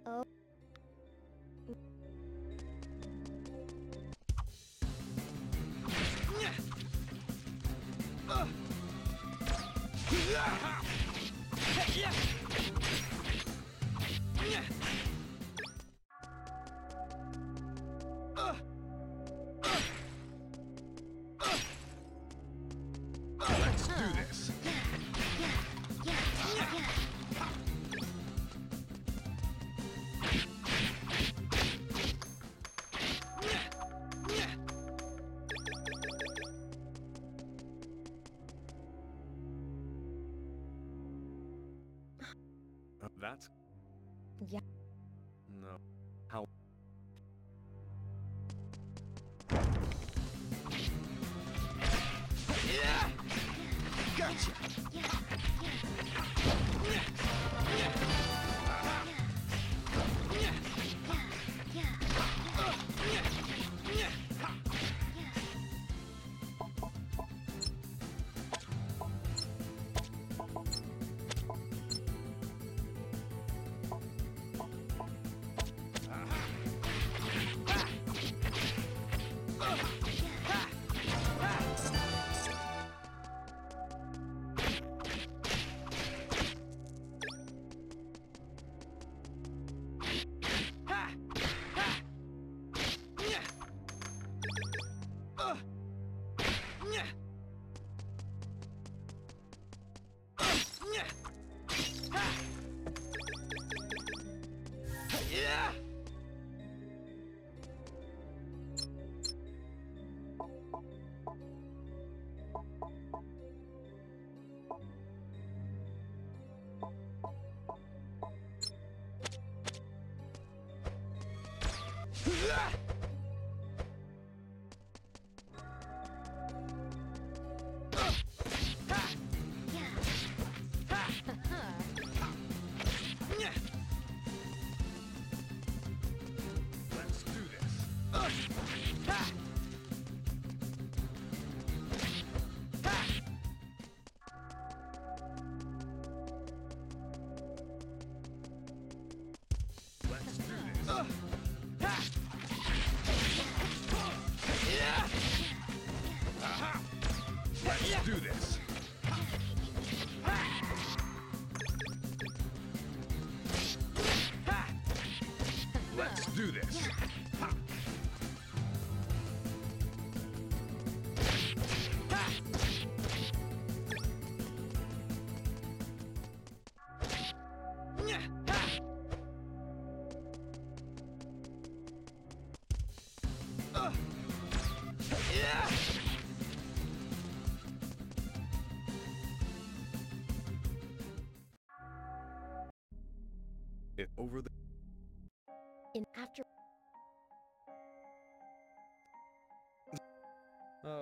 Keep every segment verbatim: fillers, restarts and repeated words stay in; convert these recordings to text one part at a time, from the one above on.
Oh. Let's do this. Uh, that's... Yeah. No. How... Yeah! Gotcha! Yeah! Let's do this. Let's do this. Let's do this. Let's do this. Yeah! It over the... In after. Uh...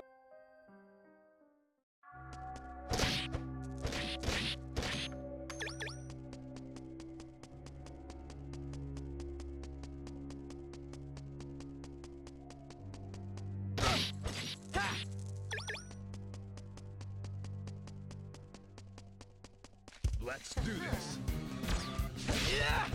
Let's do this. Yeah!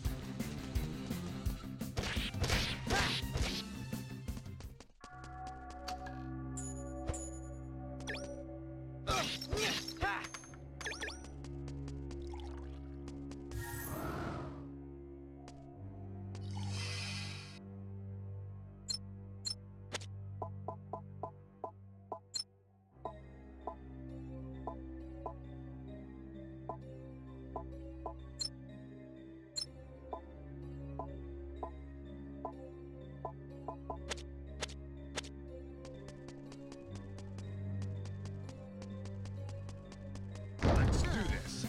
Let's do this.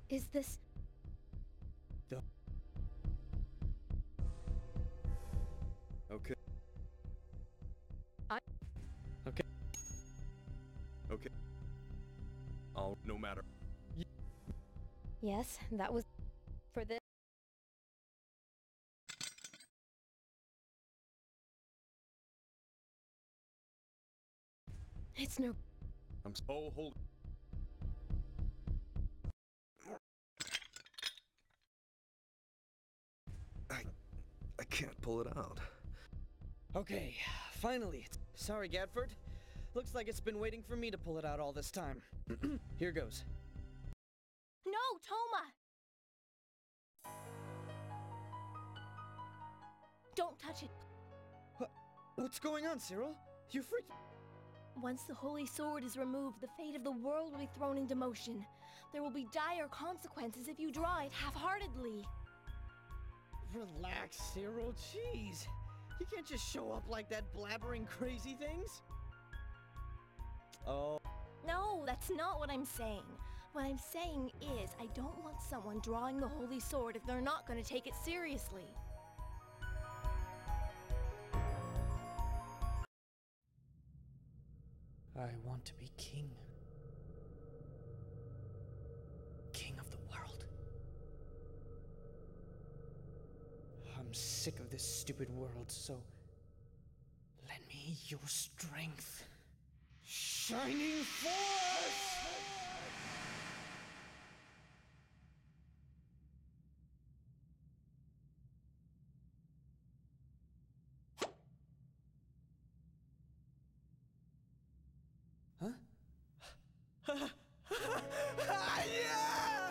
Is this... Okay. I- Okay. Okay. I'll no matter. Yes, that was... For this... It's no... I'm so oh, hold. I I can't pull it out. Okay, finally. Sorry, Gadford. Looks like it's been waiting for me to pull it out all this time. Here goes. No, Toma! Don't touch it. What? What's going on, Cyril? You freaked... Once the Holy Sword is removed, the fate of the world will be thrown into motion. There will be dire consequences if you draw it half-heartedly. Relax, Cyril. Jeez. You can't just show up like that blabbering crazy things. Oh. No, that's not what I'm saying. What I'm saying is, I don't want someone drawing the Holy Sword if they're not going to take it seriously. I want to be king. King of the world. I'm sick of this stupid world, so lend me your strength. Shining Force! Huh? Yeah!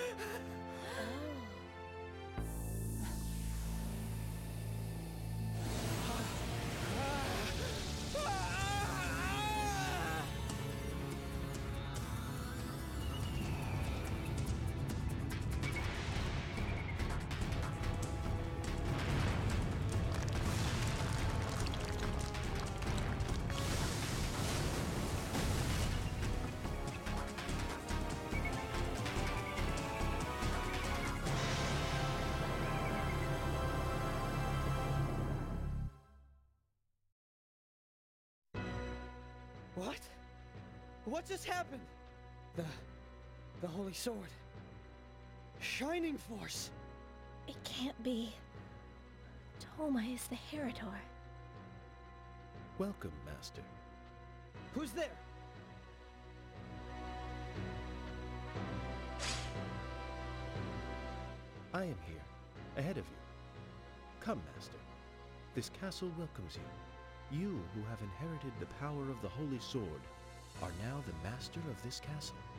What? What just happened? The... the Holy Sword. Shining Force! It can't be. Toma is the Heritor. Welcome, Master. Who's there? I am here, ahead of you. Come, Master. This castle welcomes you. You who have inherited the power of the Holy Sword are now the master of this castle.